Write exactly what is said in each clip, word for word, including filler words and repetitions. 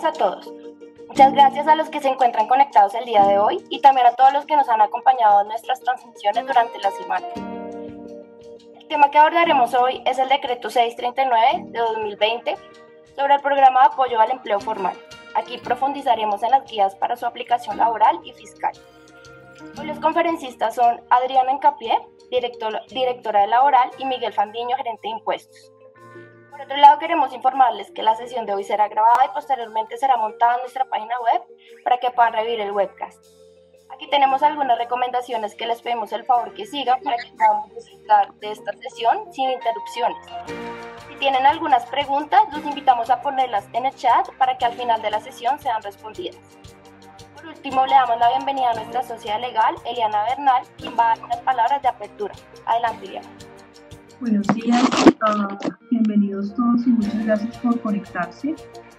a todos. Muchas gracias a los que se encuentran conectados el día de hoy y también a todos los que nos han acompañado en nuestras transmisiones durante la semana. El tema que abordaremos hoy es el Decreto seiscientos treinta y nueve de dos mil veinte sobre el Programa de Apoyo al Empleo Formal. Aquí profundizaremos en las guías para su aplicación laboral y fiscal. Hoy los conferencistas son Adriana Encapié, director, directora de Laboral, y Miguel Fandiño, gerente de Impuestos. Por otro lado, queremos informarles que la sesión de hoy será grabada y posteriormente será montada en nuestra página web para que puedan revivir el webcast. Aquí tenemos algunas recomendaciones que les pedimos el favor que sigan para que podamos disfrutar de esta sesión sin interrupciones. Si tienen algunas preguntas, los invitamos a ponerlas en el chat para que al final de la sesión sean respondidas. Por último, le damos la bienvenida a nuestra socia legal, Eliana Bernal, quien va a dar unas palabras de apertura. Adelante, Eliana. Buenos días, uh, bienvenidos todos y muchas gracias por conectarse.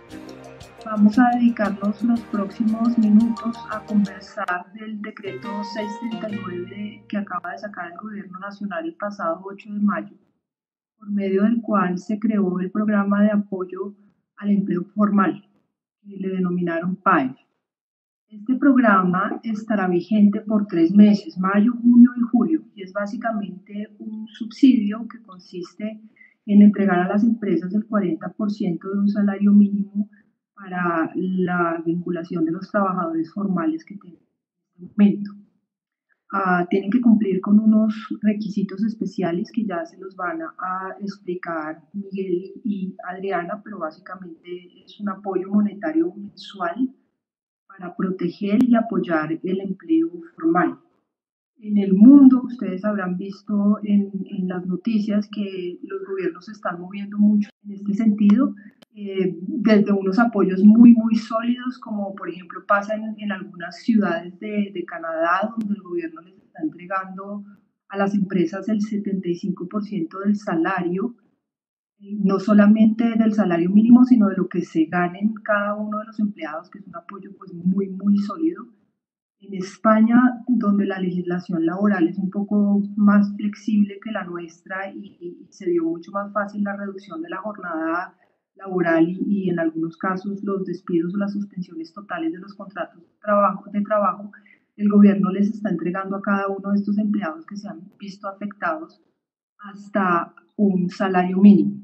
Vamos a dedicarnos los próximos minutos a conversar del decreto seiscientos treinta y nueve que acaba de sacar el Gobierno Nacional el pasado ocho de mayo, por medio del cual se creó el Programa de Apoyo al Empleo Formal, que le denominaron P A E. Este programa estará vigente por tres meses, mayo, junio y julio, y es básicamente un subsidio que consiste en entregar a las empresas el cuarenta por ciento de un salario mínimo para la vinculación de los trabajadores formales que tienen en este momento. Uh, tienen que cumplir con unos requisitos especiales que ya se los van a, a explicar Miguel y Adriana, pero básicamente es un apoyo monetario mensual para proteger y apoyar el empleo formal. En el mundo, ustedes habrán visto en, en las noticias que los gobiernos se están moviendo mucho en este sentido, eh, desde unos apoyos muy, muy sólidos, como por ejemplo pasa en, en algunas ciudades de, de Canadá, donde el gobierno les está entregando a las empresas el setenta y cinco por ciento del salario, no solamente del salario mínimo, sino de lo que se ganen cada uno de los empleados, que es un apoyo pues muy, muy sólido. En España, donde la legislación laboral es un poco más flexible que la nuestra y, y se dio mucho más fácil la reducción de la jornada laboral y, y en algunos casos los despidos o las suspensiones totales de los contratos de trabajo, de trabajo, el gobierno les está entregando a cada uno de estos empleados que se han visto afectados hasta un salario mínimo.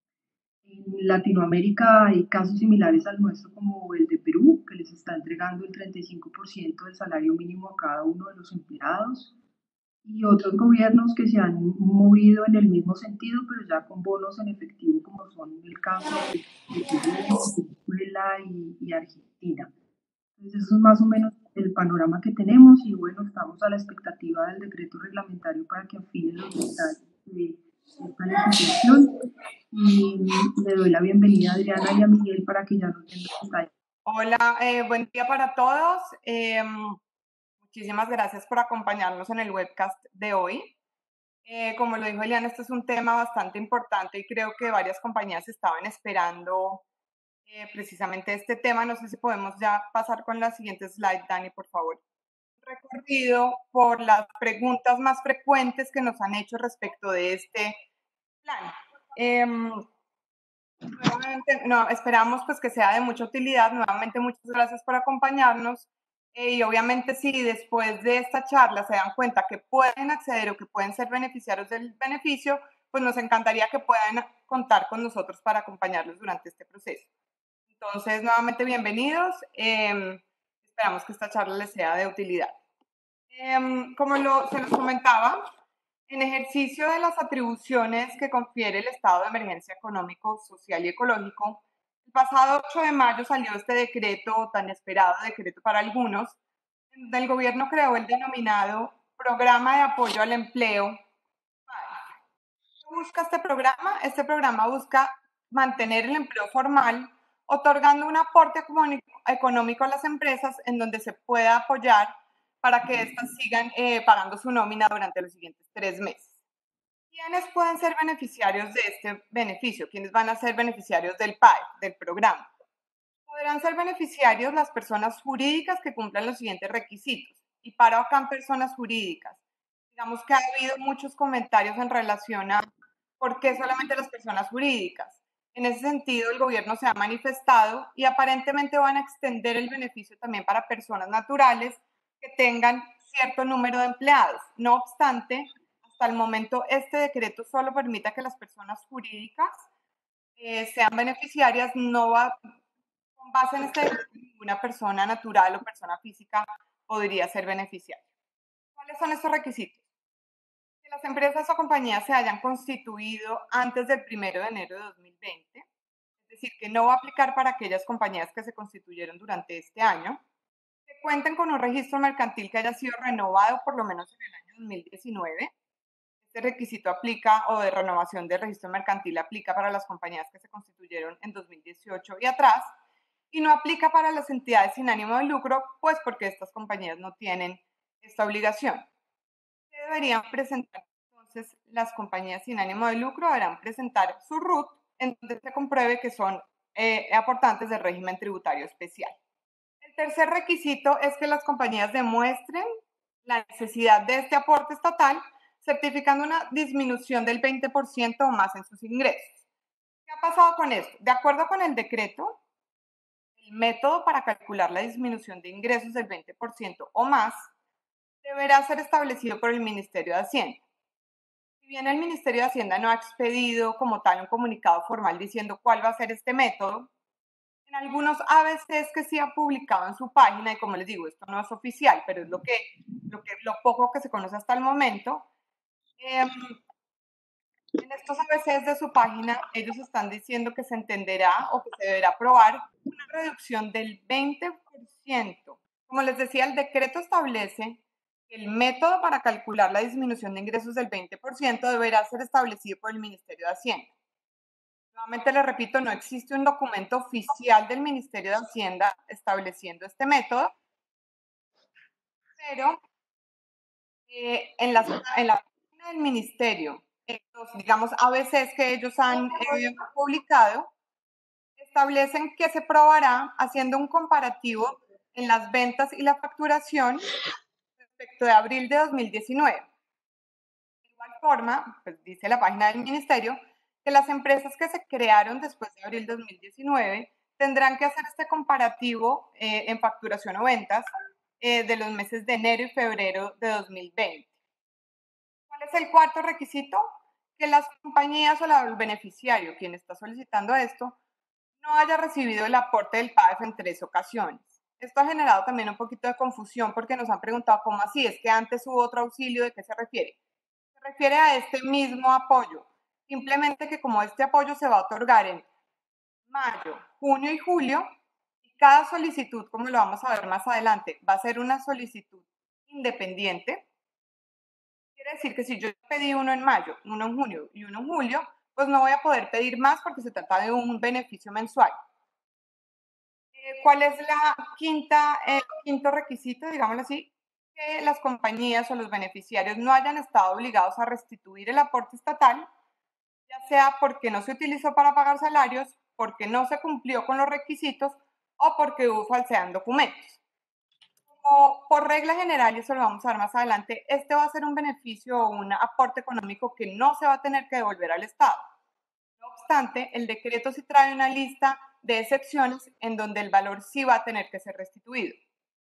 En Latinoamérica hay casos similares al nuestro, como el de Perú, que les está entregando el treinta y cinco por ciento del salario mínimo a cada uno de los empleados, y otros gobiernos que se han movido en el mismo sentido, pero ya con bonos en efectivo, como son el caso de, de Perú, Venezuela y, y Argentina. Entonces, eso es más o menos el panorama que tenemos, y bueno, estamos a la expectativa del decreto reglamentario para que afine los detalles de esta legislación. Y le doy la bienvenida a Adriana y a Miguel para que ya nos den los detalles. Hola, eh, buen día para todos. Eh, muchísimas gracias por acompañarnos en el webcast de hoy. Eh, como lo dijo Eliana, este es un tema bastante importante y creo que varias compañías estaban esperando eh, precisamente este tema. No sé si podemos ya pasar con la siguiente slide, Dani, por favor. Recorrido por las preguntas más frecuentes que nos han hecho respecto de este plan. Eh, nuevamente, no, esperamos pues que sea de mucha utilidad. Nuevamente, muchas gracias por acompañarnos. Eh, y obviamente, si después de esta charla se dan cuenta que pueden acceder o que pueden ser beneficiarios del beneficio, pues nos encantaría que puedan contar con nosotros para acompañarlos durante este proceso. Entonces, nuevamente, bienvenidos. Eh, esperamos que esta charla les sea de utilidad. Eh, como lo, se nos comentaba, en ejercicio de las atribuciones que confiere el estado de emergencia económico, social y ecológico, el pasado ocho de mayo salió este decreto, tan esperado decreto para algunos, donde el gobierno creó el denominado Programa de Apoyo al Empleo. ¿Qué busca este programa? Este programa busca mantener el empleo formal, otorgando un aporte económico a las empresas en donde se pueda apoyar para que éstas sigan eh, pagando su nómina durante los siguientes tres meses. ¿Quiénes pueden ser beneficiarios de este beneficio? ¿Quiénes van a ser beneficiarios del P A E, del programa? Podrán ser beneficiarios las personas jurídicas que cumplan los siguientes requisitos. Y paro acá en personas jurídicas. Digamos que ha habido muchos comentarios en relación a por qué solamente las personas jurídicas. En ese sentido, el gobierno se ha manifestado y aparentemente van a extender el beneficio también para personas naturales que tengan cierto número de empleados. No obstante, hasta el momento este decreto solo permite que las personas jurídicas eh, sean beneficiarias, no va, con base en este decreto, ninguna persona natural o persona física podría ser beneficiaria. ¿Cuáles son estos requisitos? Que las empresas o compañías se hayan constituido antes del primero de enero de dos mil veinte, es decir, que no va a aplicar para aquellas compañías que se constituyeron durante este año, que cuenten con un registro mercantil que haya sido renovado por lo menos en el año dos mil diecinueve. Este requisito aplica, o de renovación del registro mercantil aplica para las compañías que se constituyeron en dos mil dieciocho y atrás, y no aplica para las entidades sin ánimo de lucro, pues porque estas compañías no tienen esta obligación. ¿Qué deberían presentar entonces las compañías sin ánimo de lucro? Deberán presentar su R U T en donde se compruebe que son eh, aportantes del régimen tributario especial. El tercer requisito es que las compañías demuestren la necesidad de este aporte estatal, certificando una disminución del veinte por ciento o más en sus ingresos. ¿Qué ha pasado con esto? De acuerdo con el decreto, el método para calcular la disminución de ingresos del veinte por ciento o más deberá ser establecido por el Ministerio de Hacienda. Si bien el Ministerio de Hacienda no ha expedido como tal un comunicado formal diciendo cuál va a ser este método, en algunos A B Cs que sí ha publicado en su página, y como les digo, esto no es oficial, pero es lo, que, lo, que, lo poco que se conoce hasta el momento, eh, en estos A B Cs de su página, ellos están diciendo que se entenderá o que se deberá aprobar una reducción del veinte por ciento. Como les decía, el decreto establece que el método para calcular la disminución de ingresos del veinte por ciento deberá ser establecido por el Ministerio de Hacienda. Nuevamente les repito, no existe un documento oficial del Ministerio de Hacienda estableciendo este método, pero eh, en, la, en la página del Ministerio, estos, digamos, A B Cs que ellos han eh, publicado, establecen que se probará haciendo un comparativo en las ventas y la facturación respecto de abril de dos mil diecinueve. De igual forma, pues dice la página del Ministerio, que las empresas que se crearon después de abril de dos mil diecinueve tendrán que hacer este comparativo eh, en facturación o ventas eh, de los meses de enero y febrero de dos mil veinte. ¿Cuál es el cuarto requisito? Que las compañías o la, el beneficiario, quien está solicitando esto, no haya recibido el aporte del P A E F en tres ocasiones. Esto ha generado también un poquito de confusión porque nos han preguntado cómo así, es que antes hubo otro auxilio, ¿de qué se refiere? Se refiere a este mismo apoyo, simplemente que como este apoyo se va a otorgar en mayo, junio y julio, y cada solicitud, como lo vamos a ver más adelante, va a ser una solicitud independiente. Quiere decir que si yo pedí uno en mayo, uno en junio y uno en julio, pues no voy a poder pedir más porque se trata de un beneficio mensual. Eh, ¿Cuál es la quinta, eh, quinto requisito, digámoslo así? Que las compañías o los beneficiarios no hayan estado obligados a restituir el aporte estatal, ya sea porque no se utilizó para pagar salarios, porque no se cumplió con los requisitos o porque hubo falsedad en documentos. Como por regla general, y eso lo vamos a ver más adelante, este va a ser un beneficio o un aporte económico que no se va a tener que devolver al Estado. No obstante, el decreto sí trae una lista de excepciones en donde el valor sí va a tener que ser restituido.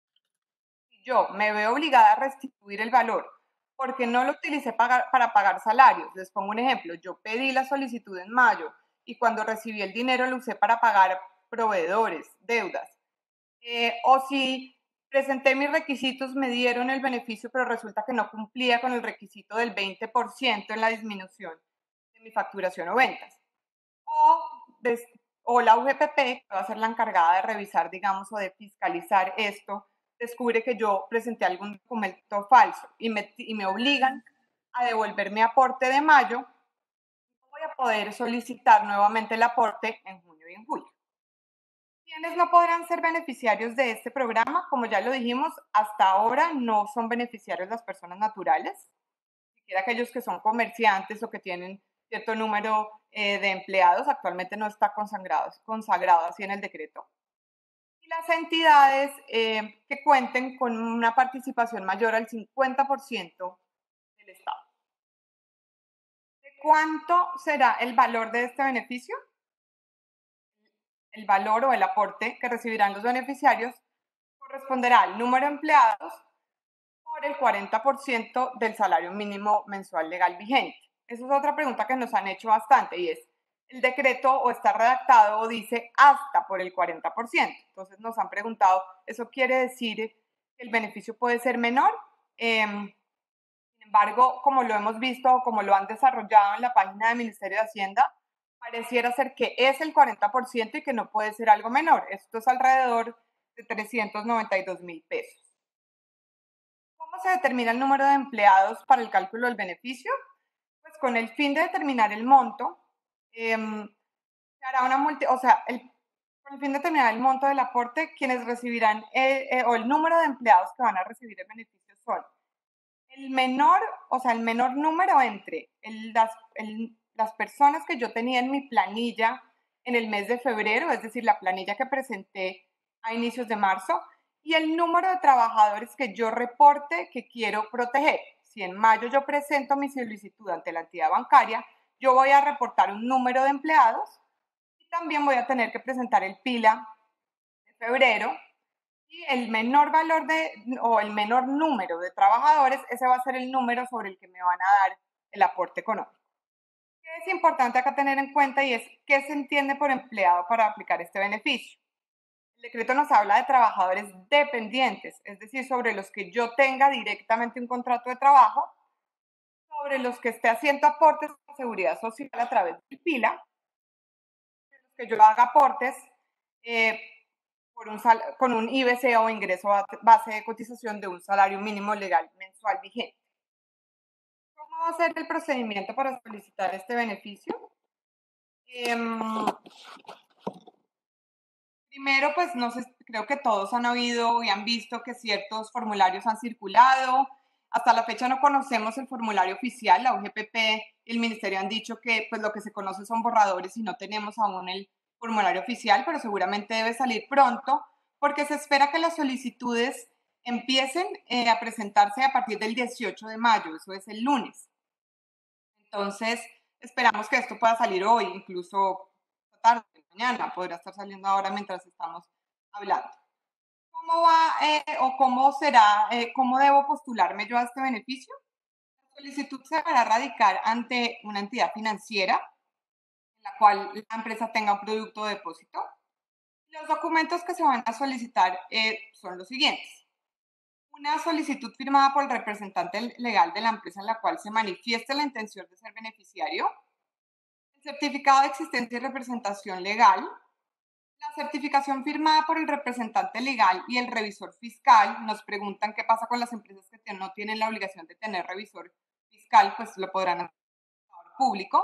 Si yo me veo obligada a restituir el valor porque no lo utilicé para, para pagar salarios, les pongo un ejemplo, yo pedí la solicitud en mayo y cuando recibí el dinero lo usé para pagar proveedores, deudas, eh, o si presenté mis requisitos, me dieron el beneficio, pero resulta que no cumplía con el requisito del veinte por ciento en la disminución de mi facturación o ventas. O, des, o la U G P P, que va a ser la encargada de revisar, digamos, o de fiscalizar esto, descubre que yo presenté algún documento falso y me, y me obligan a devolver mi aporte de mayo, voy a poder solicitar nuevamente el aporte en junio y en julio. ¿Quiénes no podrán ser beneficiarios de este programa? Como ya lo dijimos, hasta ahora no son beneficiarios las personas naturales, siquiera aquellos que son comerciantes o que tienen cierto número eh, de empleados, actualmente no está consagrado, consagrado así en el decreto. Y las entidades eh, que cuenten con una participación mayor al cincuenta por ciento del Estado. ¿De cuánto será el valor de este beneficio? el valor o el aporte que recibirán los beneficiarios corresponderá al número de empleados por el cuarenta por ciento del salario mínimo mensual legal vigente. Esa es otra pregunta que nos han hecho bastante y es, ¿el decreto o está redactado o dice hasta por el cuarenta por ciento? Entonces nos han preguntado, ¿eso quiere decir que el beneficio puede ser menor? Eh, sin embargo, como lo hemos visto o como lo han desarrollado en la página del Ministerio de Hacienda, pareciera ser que es el cuarenta por ciento y que no puede ser algo menor. Esto es alrededor de trescientos noventa y dos mil pesos. ¿Cómo se determina el número de empleados para el cálculo del beneficio? Pues con el fin de determinar el monto, eh, se hará una multi, o sea, el, con el fin de determinar el monto del aporte, quienes recibirán eh, eh, o el número de empleados que van a recibir el beneficio son el menor, o sea, el menor número entre el, las, el, las personas que yo tenía en mi planilla en el mes de febrero, es decir, la planilla que presenté a inicios de marzo, y el número de trabajadores que yo reporte que quiero proteger. Si en mayo yo presento mi solicitud ante la entidad bancaria, yo voy a reportar un número de empleados y también voy a tener que presentar el PILA de febrero y el menor valor de o el menor número de trabajadores, ese va a ser el número sobre el que me van a dar el aporte económico. ¿Qué es importante acá tener en cuenta y es qué se entiende por empleado para aplicar este beneficio? El decreto nos habla de trabajadores dependientes, es decir, sobre los que yo tenga directamente un contrato de trabajo, sobre los que esté haciendo aportes a seguridad social a través del PILA, que yo haga aportes eh, por un sal con un I B C o ingreso a base de cotización de un salario mínimo legal mensual vigente. ¿Cómo va a ser el procedimiento para solicitar este beneficio? Eh, Primero, pues no sé, creo que todos han oído y han visto que ciertos formularios han circulado. Hasta la fecha no conocemos el formulario oficial. La U G P P y el Ministerio han dicho que pues, lo que se conoce son borradores y no tenemos aún el formulario oficial, pero seguramente debe salir pronto porque se espera que las solicitudes empiecen eh, a presentarse a partir del dieciocho de mayo, eso es el lunes. Entonces, esperamos que esto pueda salir hoy, incluso tarde, mañana, podrá estar saliendo ahora mientras estamos hablando. ¿Cómo va eh, o cómo será, eh, cómo debo postularme yo a este beneficio? La solicitud se deberá radicar ante una entidad financiera en la cual la empresa tenga un producto de depósito. Los documentos que se van a solicitar eh, son los siguientes. Una solicitud firmada por el representante legal de la empresa en la cual se manifieste la intención de ser beneficiario, el certificado de existencia y representación legal, la certificación firmada por el representante legal y el revisor fiscal. Nos preguntan qué pasa con las empresas que no tienen la obligación de tener revisor fiscal, pues lo podrán hacer público,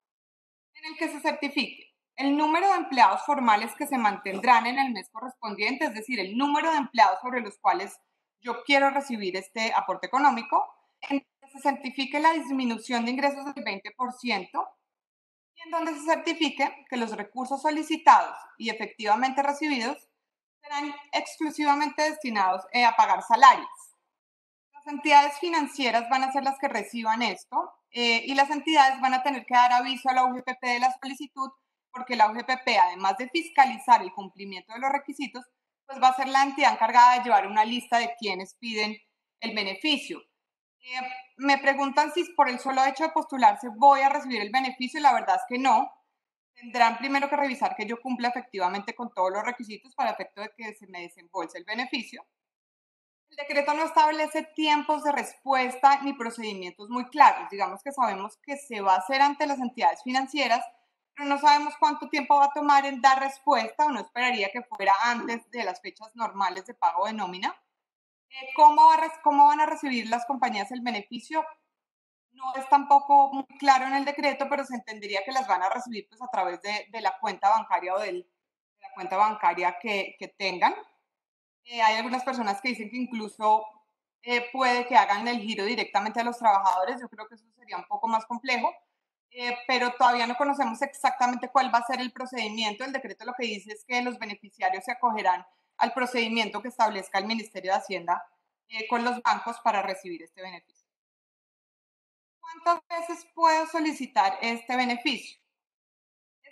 en el que se certifique el número de empleados formales que se mantendrán en el mes correspondiente, es decir, el número de empleados sobre los cuales yo quiero recibir este aporte económico, en que se certifique la disminución de ingresos del veinte por ciento y en donde se certifique que los recursos solicitados y efectivamente recibidos serán exclusivamente destinados eh, a pagar salarios. Las entidades financieras van a ser las que reciban esto eh, y las entidades van a tener que dar aviso a la U G P P de la solicitud porque la U G P P, además de fiscalizar el cumplimiento de los requisitos, pues va a ser la entidad encargada de llevar una lista de quienes piden el beneficio. Eh, me preguntan si por el solo hecho de postularse voy a recibir el beneficio. La verdad es que no. Tendrán primero que revisar que yo cumpla efectivamente con todos los requisitos para efecto de que se me desembolse el beneficio. El decreto no establece tiempos de respuesta ni procedimientos muy claros. Digamos que sabemos que se va a hacer ante las entidades financieras, pero no sabemos cuánto tiempo va a tomar en dar respuesta, o no esperaría que fuera antes de las fechas normales de pago de nómina. ¿Cómo, va a, ¿Cómo van a recibir las compañías el beneficio? No es tampoco muy claro en el decreto, pero se entendería que las van a recibir pues, a través de, de la cuenta bancaria o del, de la cuenta bancaria que, que tengan. Eh, hay algunas personas que dicen que incluso eh, puede que hagan el giro directamente a los trabajadores. Yo creo que eso sería un poco más complejo, eh, pero todavía no conocemos exactamente cuál va a ser el procedimiento. El decreto lo que dice es que los beneficiarios se acogerán al procedimiento que establezca el Ministerio de Hacienda eh, con los bancos para recibir este beneficio. ¿Cuántas veces puedo solicitar este beneficio?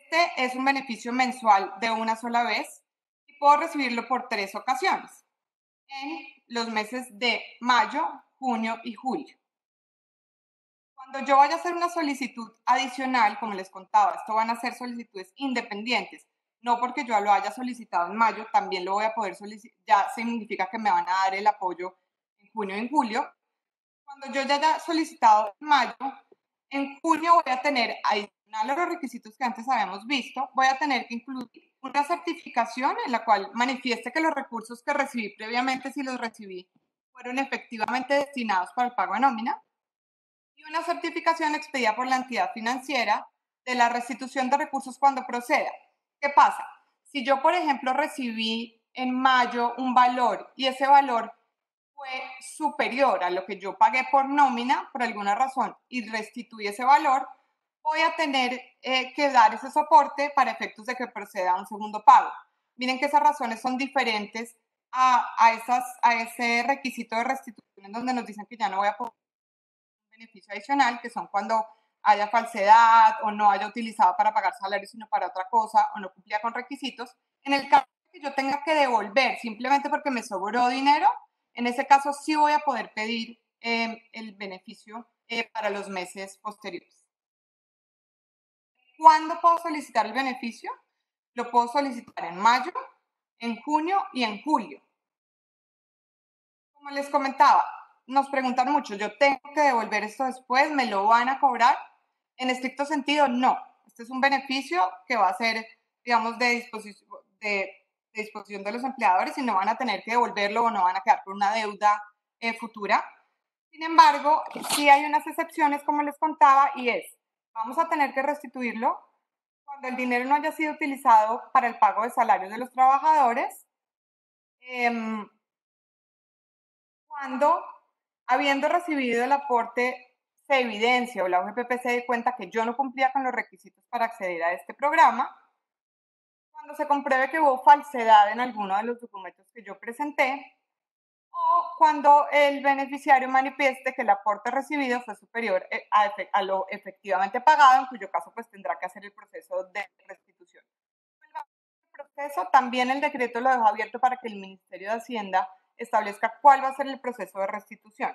Este es un beneficio mensual de una sola vez y puedo recibirlo por tres ocasiones, en los meses de mayo, junio y julio. Cuando yo vaya a hacer una solicitud adicional, como les contaba, esto van a ser solicitudes independientes, no porque yo lo haya solicitado en mayo, también lo voy a poder solicitar, ya significa que me van a dar el apoyo en junio y en julio. Cuando yo ya haya solicitado en mayo, en junio voy a tener, adicional a los requisitos que antes habíamos visto, voy a tener que incluir una certificación en la cual manifieste que los recursos que recibí previamente, si los recibí, fueron efectivamente destinados para el pago de nómina, y una certificación expedida por la entidad financiera de la restitución de recursos cuando proceda. ¿Qué pasa? Si yo, por ejemplo, recibí en mayo un valor y ese valor fue superior a lo que yo pagué por nómina, por alguna razón, y restituí ese valor, voy a tener eh, que dar ese soporte para efectos de que proceda un segundo pago. Miren que esas razones son diferentes a, a, esas, a ese requisito de restitución en donde nos dicen que ya no voy a poder beneficio adicional, que son cuando haya falsedad o no haya utilizado para pagar salarios sino para otra cosa o no cumplía con requisitos. En el caso de que yo tenga que devolver simplemente porque me sobró dinero, en ese caso sí voy a poder pedir eh, el beneficio eh, para los meses posteriores. ¿Cuándo puedo solicitar el beneficio? Lo puedo solicitar en mayo, en junio y en julio. Como les comentaba, nos preguntan mucho, ¿yo tengo que devolver esto después? ¿Me lo van a cobrar? En estricto sentido, no. Este es un beneficio que va a ser, digamos, de disposición de, de disposición de los empleadores y no van a tener que devolverlo o no van a quedar con una deuda eh, futura. Sin embargo, sí hay unas excepciones, como les contaba, y es, vamos a tener que restituirlo cuando el dinero no haya sido utilizado para el pago de salarios de los trabajadores, eh, cuando, habiendo recibido el aporte, se evidencia o la U G P P se dé cuenta que yo no cumplía con los requisitos para acceder a este programa, cuando se compruebe que hubo falsedad en alguno de los documentos que yo presenté, o cuando el beneficiario manifieste que el aporte recibido fue superior a, a lo efectivamente pagado, en cuyo caso pues tendrá que hacer el proceso de restitución. El proceso también el decreto lo deja abierto para que el Ministerio de Hacienda establezca cuál va a ser el proceso de restitución.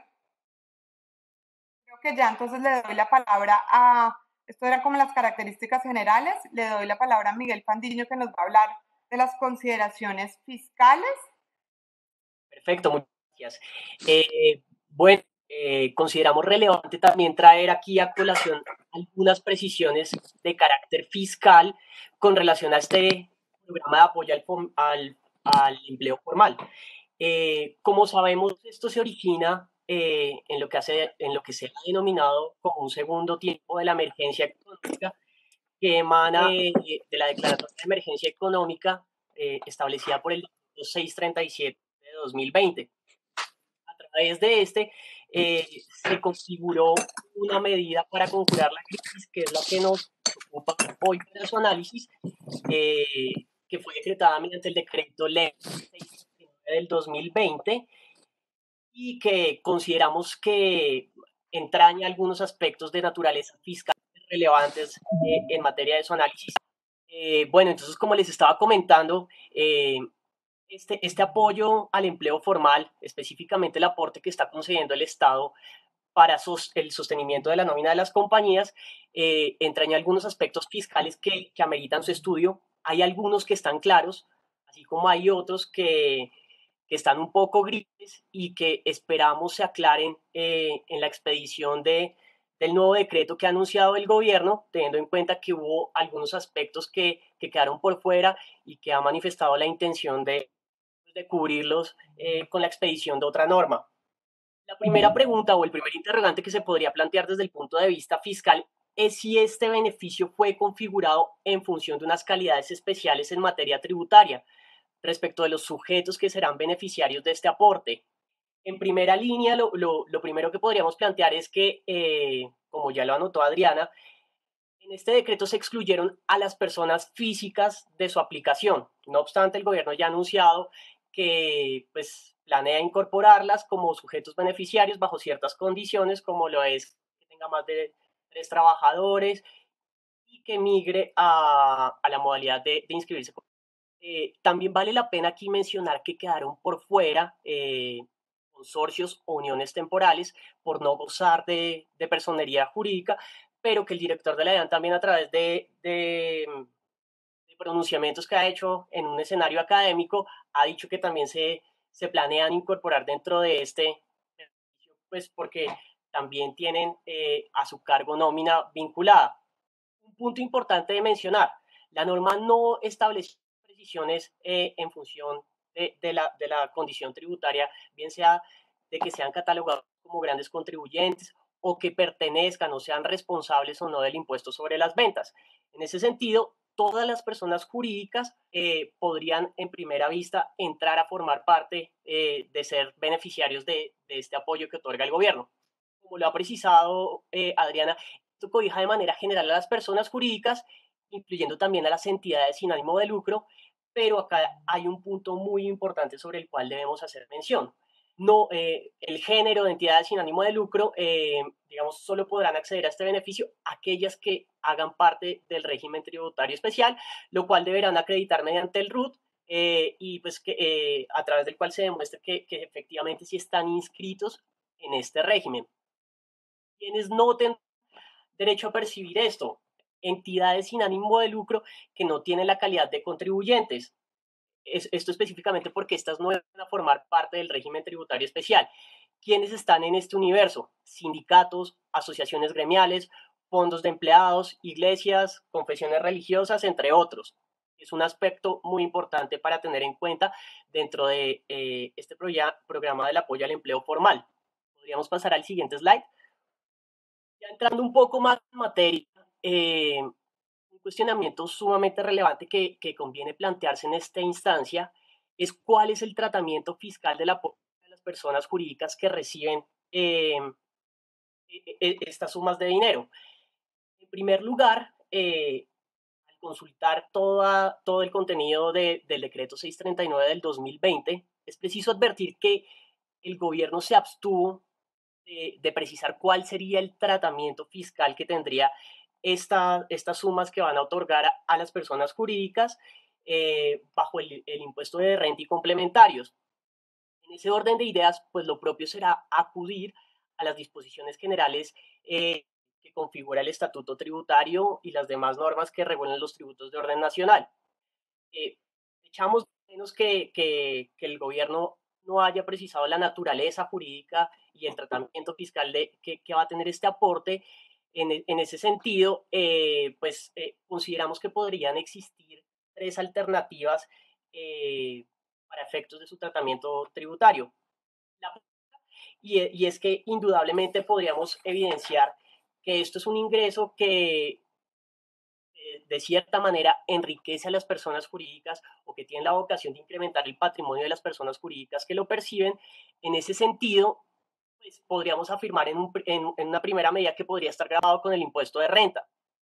Creo que ya entonces le doy la palabra a, esto eran como las características generales, le doy la palabra a Miguel Fandiño que nos va a hablar de las consideraciones fiscales. Perfecto, muchas gracias. Eh, bueno, eh, consideramos relevante también traer aquí a colación algunas precisiones de carácter fiscal con relación a este programa de apoyo al, al, al empleo formal. Eh, como sabemos, esto se origina eh, en, lo que hace, en lo que se ha denominado como un segundo tiempo de la emergencia económica que emana eh, de la Declaratoria de Emergencia Económica eh, establecida por el decreto seiscientos treinta y siete de dos mil veinte. A través de este eh, se configuró una medida para conjurar la crisis, que es la que nos ocupa hoy para su análisis, eh, que fue decretada mediante el decreto ley seiscientos treinta y nueve del dos mil veinte y que consideramos que entraña algunos aspectos de naturaleza fiscal relevantes eh, en materia de su análisis. Eh, bueno, entonces, como les estaba comentando, eh, este, este apoyo al empleo formal, específicamente el aporte que está concediendo el Estado para sos, el sostenimiento de la nómina de las compañías, eh, entraña algunos aspectos fiscales que, que ameritan su estudio. Hay algunos que están claros, así como hay otros que, que están un poco grises y que esperamos se aclaren eh, en la expedición de, del nuevo decreto que ha anunciado el gobierno, teniendo en cuenta que hubo algunos aspectos que, que quedaron por fuera y que ha manifestado la intención de, de cubrirlos eh, con la expedición de otra norma. La primera pregunta o el primer interrogante que se podría plantear desde el punto de vista fiscal es si este beneficio fue configurado en función de unas calidades especiales en materia tributaria respecto de los sujetos que serán beneficiarios de este aporte. En primera línea, lo, lo, lo primero que podríamos plantear es que, eh, como ya lo anotó Adriana, en este decreto se excluyeron a las personas físicas de su aplicación. No obstante, el gobierno ya ha anunciado que pues, planea incorporarlas como sujetos beneficiarios bajo ciertas condiciones, como lo es que tenga más de tres trabajadores y que migre a, a la modalidad de, de inscribirse. Eh, también vale la pena aquí mencionar que quedaron por fuera eh, consorcios o uniones temporales por no gozar de, de personería jurídica, pero que el director de la DIAN también a través de, de, de pronunciamientos que ha hecho en un escenario académico ha dicho que también se, se planean incorporar dentro de este, pues porque también tienen eh, a su cargo nómina vinculada. Un punto importante de mencionar, la norma no establece precisiones eh, en función de, de, la, de la condición tributaria, bien sea de que sean catalogados como grandes contribuyentes o que pertenezcan o sean responsables o no del impuesto sobre las ventas. En ese sentido, todas las personas jurídicas eh, podrían en primera vista entrar a formar parte eh, de ser beneficiarios de, de este apoyo que otorga el gobierno. Como lo ha precisado eh, Adriana, esto cobija de manera general a las personas jurídicas, incluyendo también a las entidades sin ánimo de lucro, pero acá hay un punto muy importante sobre el cual debemos hacer mención. No, eh, el género de entidades sin ánimo de lucro, eh, digamos, solo podrán acceder a este beneficio aquellas que hagan parte del régimen tributario especial, lo cual deberán acreditar mediante el R U T eh, y pues que, eh, a través del cual se demuestre que, que efectivamente sí están inscritos en este régimen. Quienes no tendrán derecho a percibir esto, entidades sin ánimo de lucro que no tienen la calidad de contribuyentes. Es, esto específicamente porque estas no van a formar parte del régimen tributario especial. ¿Quiénes están en este universo? Sindicatos, asociaciones gremiales, fondos de empleados, iglesias, confesiones religiosas, entre otros. Es un aspecto muy importante para tener en cuenta dentro de eh, este pro programa del apoyo al empleo formal. Podríamos pasar al siguiente slide. Ya entrando un poco más en materia, eh, un cuestionamiento sumamente relevante que, que conviene plantearse en esta instancia es cuál es el tratamiento fiscal del apoyo de las personas jurídicas que reciben eh, estas sumas de dinero. En primer lugar, eh, al consultar toda, todo el contenido de, del decreto seiscientos treinta y nueve del dos mil veinte, es preciso advertir que el gobierno se abstuvo de, de precisar cuál sería el tratamiento fiscal que tendría esta, estas sumas que van a otorgar a, a las personas jurídicas eh, bajo el, el impuesto de renta y complementarios. En ese orden de ideas, pues lo propio será acudir a las disposiciones generales eh, que configura el Estatuto Tributario y las demás normas que regulan los tributos de orden nacional. Eh, echamos menos que, que, que el gobierno no haya precisado la naturaleza jurídica y el tratamiento fiscal de, que, que va a tener este aporte. En, en ese sentido, eh, pues eh, consideramos que podrían existir tres alternativas eh, para efectos de su tratamiento tributario. La, y, y es que indudablemente podríamos evidenciar que esto es un ingreso que de cierta manera enriquece a las personas jurídicas o que tienen la vocación de incrementar el patrimonio de las personas jurídicas que lo perciben. En ese sentido, pues, podríamos afirmar en, un, en, en una primera medida que podría estar grabado con el impuesto de renta.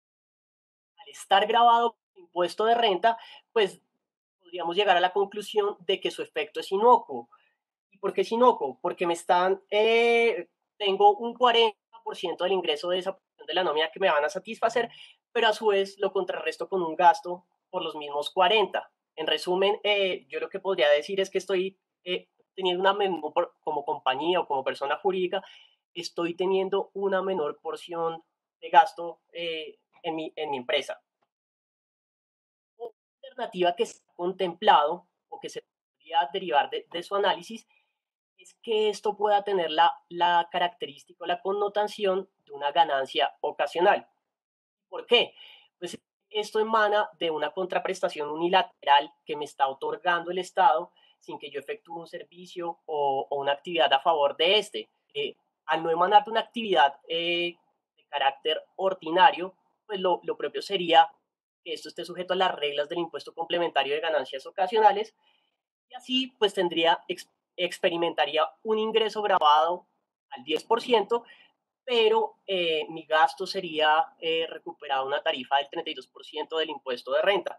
Al estar grabado con el impuesto de renta, pues podríamos llegar a la conclusión de que su efecto es inocuo. ¿Y por qué es inocuo? Porque me están, eh, tengo un cuarenta por ciento del ingreso de esa porción de la nómina que me van a satisfacer, pero a su vez lo contrarresto con un gasto por los mismos cuarenta. En resumen, eh, yo lo que podría decir es que estoy eh, teniendo una menor, como compañía o como persona jurídica, estoy teniendo una menor porción de gasto eh, en, mi, en mi empresa. Otra alternativa que se ha contemplado o que se podría derivar de, de su análisis es que esto pueda tener la, la característica o la connotación de una ganancia ocasional. ¿Por qué? Pues esto emana de una contraprestación unilateral que me está otorgando el Estado sin que yo efectúe un servicio o, o una actividad a favor de este. Eh, al no emanar de una actividad eh, de carácter ordinario, pues lo, lo propio sería que esto esté sujeto a las reglas del impuesto complementario de ganancias ocasionales y así pues tendría, ex, experimentaría un ingreso grabado al diez por ciento, pero eh, mi gasto sería eh, recuperado una tarifa del treinta y dos por ciento del impuesto de renta.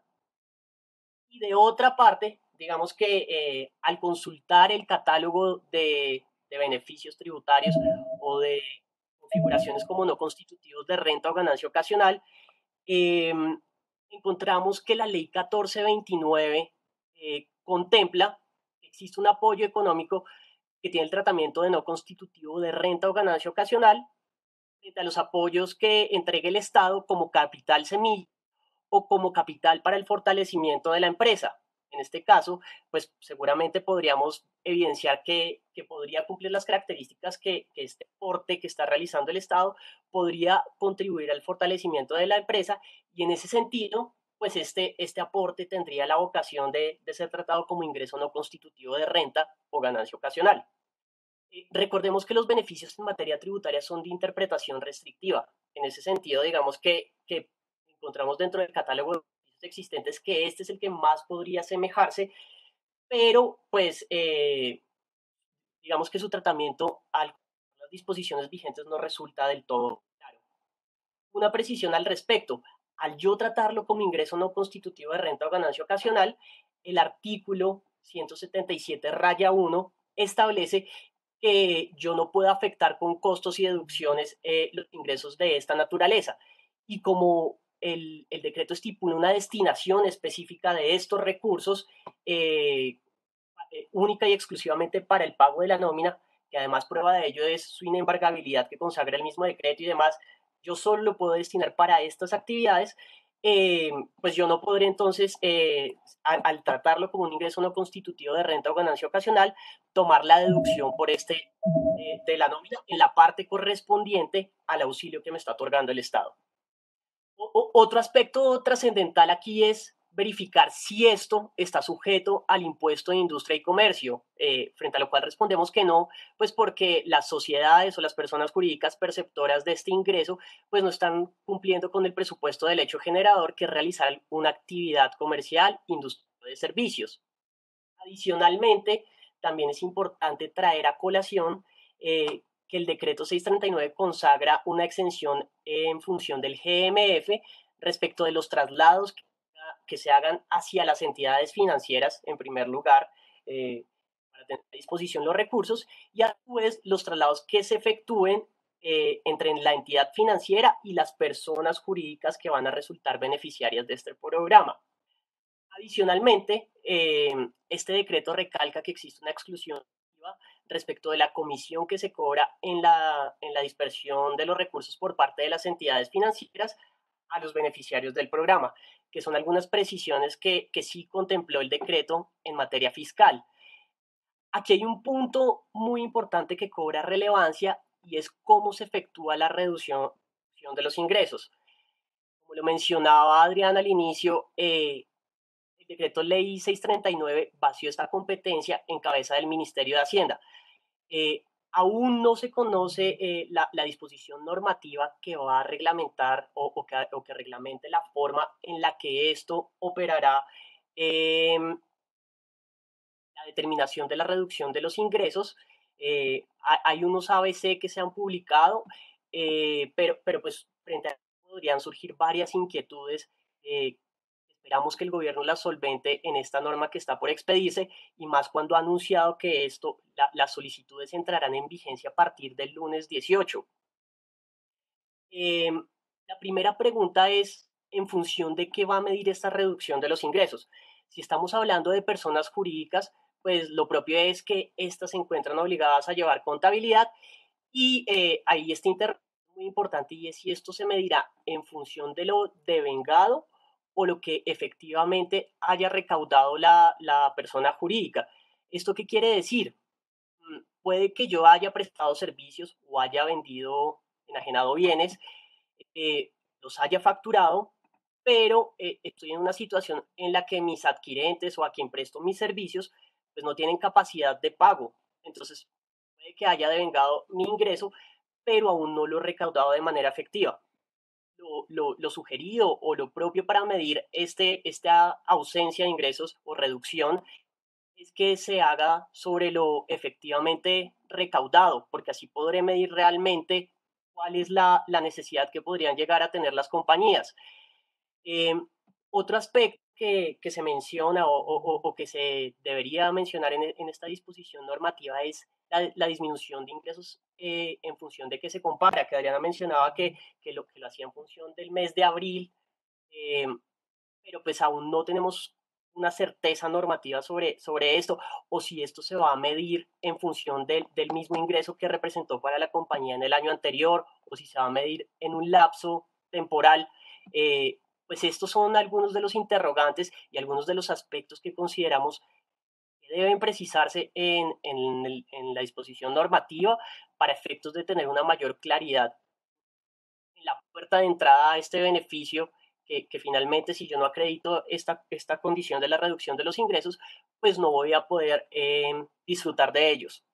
Y de otra parte, digamos que eh, al consultar el catálogo de, de beneficios tributarios o de configuraciones como no constitutivos de renta o ganancia ocasional, eh, encontramos que la ley catorce veintinueve eh, contempla que existe un apoyo económico que tiene el tratamiento de no constitutivo de renta o ganancia ocasional frente a los apoyos que entregue el Estado como capital semilla o como capital para el fortalecimiento de la empresa. En este caso, pues seguramente podríamos evidenciar que, que podría cumplir las características que, que este aporte que está realizando el Estado podría contribuir al fortalecimiento de la empresa y en ese sentido, pues este, este aporte tendría la vocación de, de ser tratado como ingreso no constitutivo de renta o ganancia ocasional. Eh, recordemos que los beneficios en materia tributaria son de interpretación restrictiva. En ese sentido, digamos que, que encontramos dentro del catálogo de beneficios existentes que este es el que más podría asemejarse, pero pues eh, digamos que su tratamiento al las disposiciones vigentes no resulta del todo claro. Una precisión al respecto. Al yo tratarlo como ingreso no constitutivo de renta o ganancia ocasional, el artículo ciento setenta y siete raya uno establece que yo no puedo afectar con costos y deducciones eh, los ingresos de esta naturaleza. Y como el, el, decreto estipula una destinación específica de estos recursos, eh, eh, única y exclusivamente para el pago de la nómina, que además prueba de ello es su inembargabilidad que consagra el mismo decreto y demás, yo solo lo puedo destinar para estas actividades, eh, pues yo no podré entonces, eh, al, al, tratarlo como un ingreso no constitutivo de renta o ganancia ocasional, tomar la deducción por este eh, de la nómina en la parte correspondiente al auxilio que me está otorgando el Estado. O, o, otro aspecto trascendental aquí es verificar si esto está sujeto al impuesto de industria y comercio, eh, frente a lo cual respondemos que no, pues porque las sociedades o las personas jurídicas perceptoras de este ingreso pues no están cumpliendo con el presupuesto del hecho generador, que es realizar una actividad comercial, industrial de servicios. Adicionalmente, también es importante traer a colación eh, que el decreto seiscientos treinta y nueve consagra una exención en función del G M F respecto de los traslados que, que se hagan hacia las entidades financieras, en primer lugar, eh, para tener a disposición los recursos, y a su vez los traslados que se efectúen eh, entre la entidad financiera y las personas jurídicas que van a resultar beneficiarias de este programa. Adicionalmente, eh, este decreto recalca que existe una exclusión respecto de la comisión que se cobra en la, en la dispersión de los recursos por parte de las entidades financieras a los beneficiarios del programa, que son algunas precisiones que, que sí contempló el decreto en materia fiscal. Aquí hay un punto muy importante que cobra relevancia y es cómo se efectúa la reducción de los ingresos. Como lo mencionaba Adrián al inicio, eh, el decreto ley seiscientos treinta y nueve vació esta competencia en cabeza del Ministerio de Hacienda. Eh, aún no se conoce eh, la, la disposición normativa que va a reglamentar o, o, que, o que reglamente la forma en la que esto operará eh, la determinación de la reducción de los ingresos. Eh, hay unos A B C que se han publicado, eh, pero, pero pues frente a eso podrían surgir varias inquietudes. Eh, Esperamos que el gobierno la solvente en esta norma que está por expedirse, y más cuando ha anunciado que esto, la, las solicitudes entrarán en vigencia a partir del lunes dieciocho. Eh, la primera pregunta es, ¿en función de qué va a medir esta reducción de los ingresos? Si estamos hablando de personas jurídicas, pues lo propio es que éstas se encuentran obligadas a llevar contabilidad, y eh, ahí está interrogante muy importante, y es si esto se medirá en función de lo devengado o lo que efectivamente haya recaudado la, la persona jurídica. ¿Esto qué quiere decir? Puede que yo haya prestado servicios o haya vendido, enajenado bienes, eh, los haya facturado, pero eh, estoy en una situación en la que mis adquirentes o a quien presto mis servicios pues no tienen capacidad de pago. Entonces, puede que haya devengado mi ingreso, pero aún no lo he recaudado de manera efectiva. Lo, lo, lo sugerido o lo propio para medir este, esta ausencia de ingresos o reducción es que se haga sobre lo efectivamente recaudado, porque así podré medir realmente cuál es la, la necesidad que podrían llegar a tener las compañías. Eh, Otro aspecto que, que, se menciona o, o, o, que se debería mencionar en, en esta disposición normativa es la, la disminución de ingresos eh, en función de que se compara, que Adriana mencionaba que, que, lo, que lo hacía en función del mes de abril eh, pero pues aún no tenemos una certeza normativa sobre, sobre esto, o si esto se va a medir en función del, del mismo ingreso que representó para la compañía en el año anterior, o si se va a medir en un lapso temporal. Eh, pues estos son algunos de los interrogantes y algunos de los aspectos que consideramos que deben precisarse en, en, el, en la disposición normativa para efectos de tener una mayor claridad en la puerta de entrada a este beneficio, que, que finalmente si yo no acredito esta, esta condición de la reducción de los ingresos, pues no voy a poder eh, disfrutar de ellos.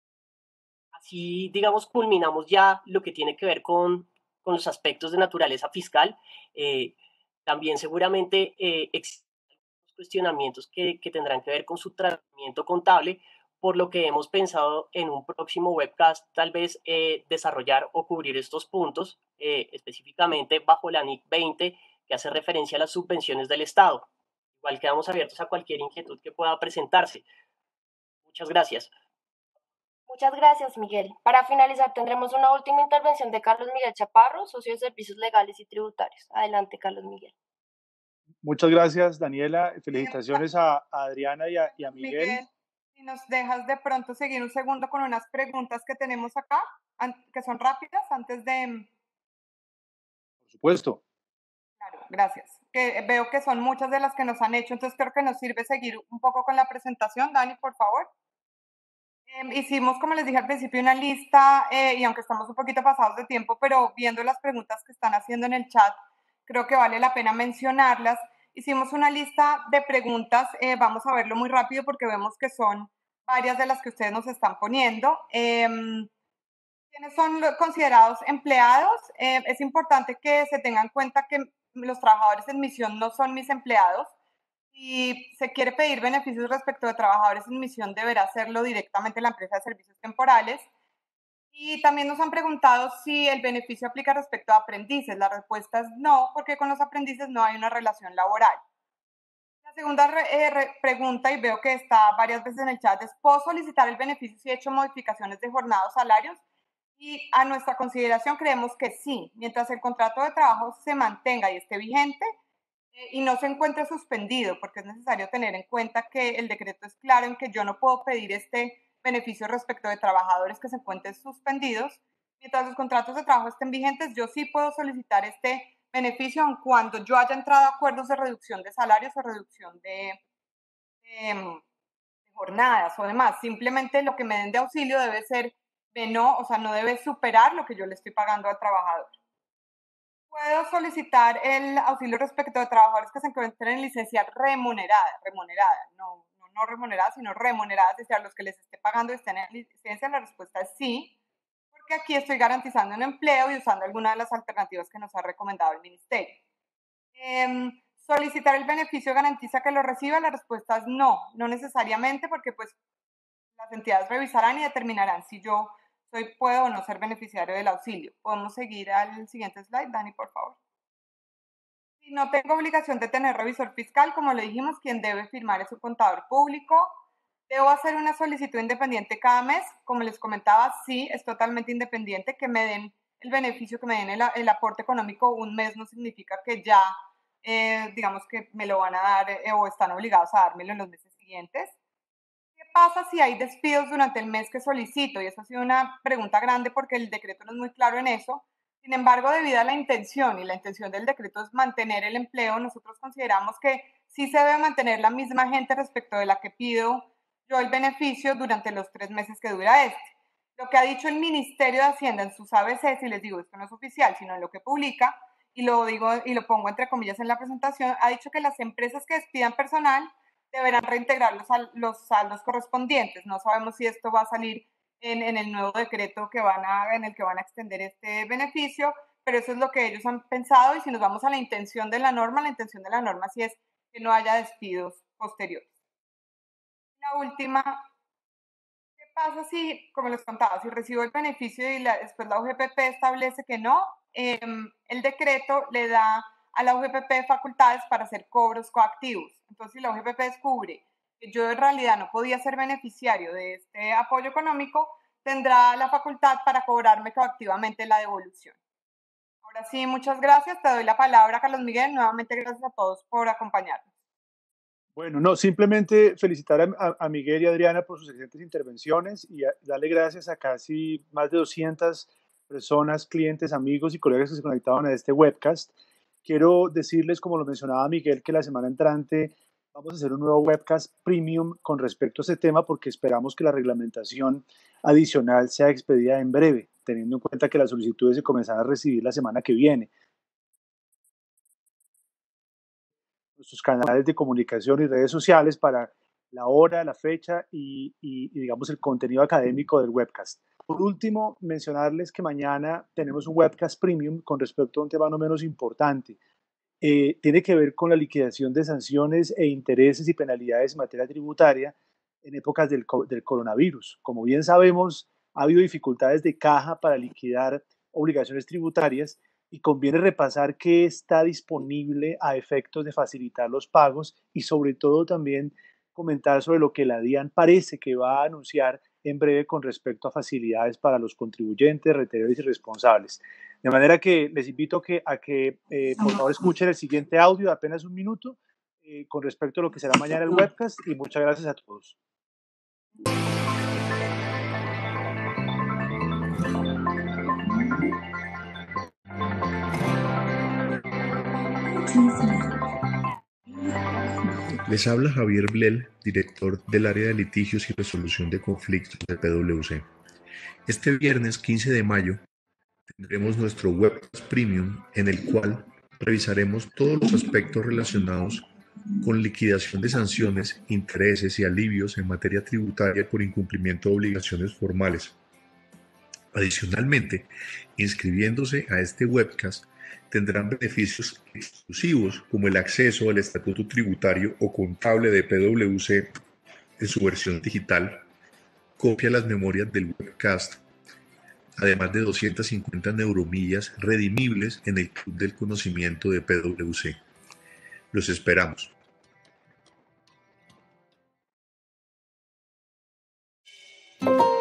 Así, digamos, culminamos ya lo que tiene que ver con, con los aspectos de naturaleza fiscal. Eh, también seguramente eh, existen cuestionamientos que, que, tendrán que ver con su tratamiento contable, por lo que hemos pensado en un próximo webcast tal vez eh, desarrollar o cubrir estos puntos, eh, específicamente bajo la N I C veinte, que hace referencia a las subvenciones del Estado. Igual quedamos abiertos a cualquier inquietud que pueda presentarse. Muchas gracias. Muchas gracias, Miguel. Para finalizar, tendremos una última intervención de Carlos Miguel Chaparro, socio de Servicios Legales y Tributarios. Adelante, Carlos Miguel. Muchas gracias, Daniela. Felicitaciones a, a Adriana y a, y a Miguel. Miguel, si nos dejas de pronto seguir un segundo con unas preguntas que tenemos acá, que son rápidas, antes de... Por supuesto. Claro, gracias. Que veo que son muchas de las que nos han hecho, entonces creo que nos sirve seguir un poco con la presentación. Dani, por favor. Eh, hicimos, como les dije al principio, una lista, eh, y aunque estamos un poquito pasados de tiempo, pero viendo las preguntas que están haciendo en el chat, creo que vale la pena mencionarlas. Hicimos una lista de preguntas, eh, vamos a verlo muy rápido porque vemos que son varias de las que ustedes nos están poniendo. Eh, ¿Quiénes son considerados empleados? Eh, es importante que se tengan en cuenta que los trabajadores en misión no son mis empleados. Si se quiere pedir beneficios respecto de trabajadores en misión, deberá hacerlo directamente la empresa de servicios temporales. Y también nos han preguntado si el beneficio aplica respecto a aprendices. La respuesta es no, porque con los aprendices no hay una relación laboral. La segunda eh, pregunta, y veo que está varias veces en el chat, es: ¿puedo solicitar el beneficio si he hecho modificaciones de jornada o salarios? Y a nuestra consideración creemos que sí, mientras el contrato de trabajo se mantenga y esté vigente eh, y no se encuentre suspendido, porque es necesario tener en cuenta que el decreto es claro en que yo no puedo pedir este beneficio respecto de trabajadores que se encuentren suspendidos. Mientras los contratos de trabajo estén vigentes, yo sí puedo solicitar este beneficio aun cuando yo haya entrado a acuerdos de reducción de salarios o reducción de, de, de jornadas o demás. Simplemente lo que me den de auxilio debe ser de no, o sea, no debe superar lo que yo le estoy pagando al trabajador. Puedo solicitar el auxilio respecto de trabajadores que se encuentren en licencia remunerada, remunerada, no, no, no remunerada, sino remunerada, es decir, a los que les esté pagando y estén en licencia. La respuesta es sí, porque aquí estoy garantizando un empleo y usando alguna de las alternativas que nos ha recomendado el ministerio. Eh, ¿Solicitar el beneficio garantiza que lo reciba? La respuesta es no, no necesariamente, porque pues las entidades revisarán y determinarán si yo soy, puedo o no ser beneficiario del auxilio. Podemos seguir al siguiente slide, Dani, por favor. Si no tengo obligación de tener revisor fiscal, como le dijimos, quien debe firmar es su contador público. ¿Debo hacer una solicitud independiente cada mes? Como les comentaba, sí, es totalmente independiente. Que me den el beneficio, que me den el, el aporte económico un mes no significa que ya, eh, digamos que me lo van a dar eh, o están obligados a dármelo en los meses siguientes. ¿Qué pasa si hay despidos durante el mes que solicito? Y eso ha sido una pregunta grande porque el decreto no es muy claro en eso. Sin embargo, debido a la intención, y la intención del decreto es mantener el empleo, nosotros consideramos que sí se debe mantener la misma gente respecto de la que pido yo el beneficio durante los tres meses que dura este. Lo que ha dicho el Ministerio de Hacienda en sus A B Cs, y les digo, esto no es oficial, sino en lo que publica, y lo digo y lo pongo entre comillas en la presentación, ha dicho que las empresas que despidan personal deberán reintegrar los, los saldos correspondientes. No sabemos si esto va a salir en, en el nuevo decreto que van a, en el que van a extender este beneficio, pero eso es lo que ellos han pensado. Y si nos vamos a la intención de la norma, la intención de la norma sí es que no haya despidos posteriores. La última, ¿qué pasa si, como les contaba, si recibo el beneficio y la, después la U G P P establece que no? Eh, el decreto le da a la U G P P facultades para hacer cobros coactivos. Entonces, si la U G P P descubre que yo en realidad no podía ser beneficiario de este apoyo económico, tendrá la facultad para cobrarme coactivamente la devolución. Ahora sí, muchas gracias. Te doy la palabra, Carlos Miguel. Nuevamente, gracias a todos por acompañarnos. Bueno, no, simplemente felicitar a, a Miguel y a Adriana por sus excelentes intervenciones y a, darle gracias a casi más de doscientas personas, clientes, amigos y colegas que se conectaban a este webcast. Quiero decirles, como lo mencionaba Miguel, que la semana entrante vamos a hacer un nuevo webcast premium con respecto a este tema porque esperamos que la reglamentación adicional sea expedida en breve, teniendo en cuenta que las solicitudes se comenzarán a recibir la semana que viene. Nuestros canales de comunicación y redes sociales para la hora, la fecha y, y, y, digamos, el contenido académico del webcast. Por último, mencionarles que mañana tenemos un webcast premium con respecto a un tema no menos importante. Eh, tiene que ver con la liquidación de sanciones e intereses y penalidades en materia tributaria en épocas del, del coronavirus. Como bien sabemos, ha habido dificultades de caja para liquidar obligaciones tributarias y conviene repasar qué está disponible a efectos de facilitar los pagos y sobre todo también comentar sobre lo que la DIAN parece que va a anunciar en breve con respecto a facilidades para los contribuyentes, retenedores y responsables. De manera que les invito a que, a que eh, por favor escuchen el siguiente audio de apenas un minuto eh, con respecto a lo que será mañana el webcast y muchas gracias a todos. Les habla Javier Blel, director del área de litigios y resolución de conflictos de P W C. Este viernes quince de mayo tendremos nuestro webcast premium en el cual revisaremos todos los aspectos relacionados con liquidación de sanciones, intereses y alivios en materia tributaria por incumplimiento de obligaciones formales. Adicionalmente, inscribiéndose a este webcast tendrán beneficios exclusivos como el acceso al estatuto tributario o contable de P W C en su versión digital, copia de las memorias del webcast, además de doscientas cincuenta neuromillas redimibles en el Club del Conocimiento de P W C. Los esperamos. Thank you.